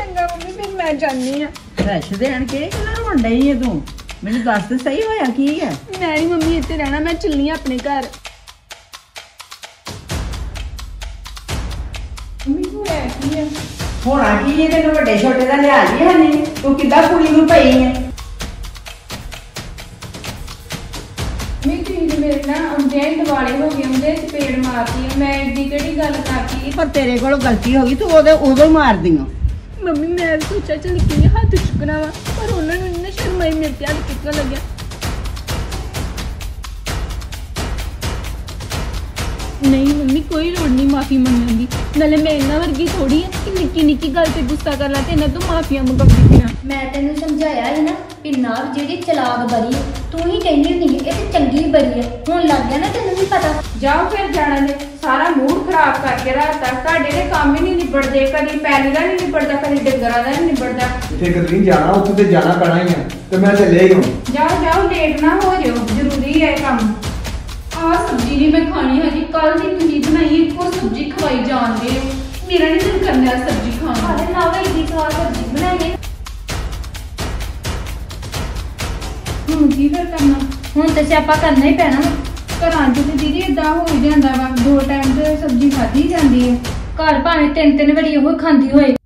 चंगा मम्मी फिर मैं जानी हां। रश देन के गल्लां रोण डई है तू? मैनूं दस ते सही होया की है? मैं नहीं मम्मी इत्थे रहना, मैं चलनी हां अपने घर। मम्मी होया की है? होना की है? तेनों वड्डे छोटे दा लिहाज ही है नहीं। तू किद्दां कुड़ी नूं पई है? मेरे ना आंदे ही दिवाले हो गए, आंदे चपेड़ मारती है। मैं एडी केड़ी गल करती? पर तेरे कोलों गलती हो गई, तू उदों मार दियो। मम्मी मैं सोचा चल किने हाथ चुकना वा, पर उन्होंने इन्ना शर्माई मेरे ते हाथ चुकन लग्या। नहीं मम्मी कोई लोड़ नहीं माफी मंगने दी, नाले मैं इन्ना वर्गी थोड़ी है कि निक्की निक्की गल ते गुस्सा कर ला ते इन्ना तो माफिया मंगदी पिया। मैं तेनू समझाया है ना कि नाव जेडी चलाक बड़ी है, तू ही कहनी नहीं है, ये तो चंगी बड़ी है। हुण लग गया ना तेनू भी पता। जाओ फिर जाना दे, सारा मूड खराब करके राता ਤੁਹਾਡੇ ਦੇ ਕੰਮ ਹੀ ਨਹੀਂ ਨਿਬੜਦੇ, ਕਦੀ ਪੈਲੀ ਦਾ ਨਹੀਂ ਨਿਬੜਦਾ, ਕਦੀ ਡੰਗਰਾਂ ਦਾ ਨਹੀਂ ਨਿਬੜਦਾ। ਇੱਥੇ ਕਦੀ ਜਾਣਾ, ਉੱਥੇ ਤੇ ਜਾਣਾ ਪੈਣਾ ਹੀ ਆ ਤੇ ਮੈਂ ਚੱਲੇ ਹੀ ਹਾਂ। ਜਾਓ ਜਾਓ ਲੇਟ ਨਾ ਹੋ ਜਾਓ, ਜ਼ਰੂਰੀ ਹੈ ਕੰਮ। ਆ ਸਬਜ਼ੀ ਨਹੀਂ ਮੈਂ ਖਾਣੀ ਹੈਗੀ, ਕੱਲ ਦੀ ਤੁਸੀਂ ਬਣਾਈ ਇੱਕੋ ਸਬਜ਼ੀ ਖਵਾਈ ਜਾਂਦੇ ਹੋ, ਮੇਰਾ ਨਹੀਂ ਦਿਲ ਕਰਨਾ ਸਬਜ਼ੀ ਖਾਣ ਦਾ। ਹਾਲੇ ਨਾ ਵੇ ਦੀ ਸਵਾਦ ਸਬਜ਼ੀ ਬਣਾਈ ਹੈ। ਹੁਣ ਕੀ ਫਿਰ ਕਰਨਾ? ਹੁਣ ਤੇ ਸਿਆਪਾ ਕਰਨਾ ਹੀ ਪੈਣਾ। ਘਰਾਂ 'ਚ ਤੇ ਦੀਦੀ ਏਦਾਂ ਹੋ ਹੀ ਜਾਂਦਾ ਵਾ, 2 ਟਾਈਮ ਤੇ ਸਬਜ਼ੀ ਖਾਧੀ ਜਾਂਦੀ ਹੈ। ਘਰ ਭਾਵੇਂ 3-3 ਵਾਰੀ ਉਹ ਖਾਂਦੀ ਹੋਏ,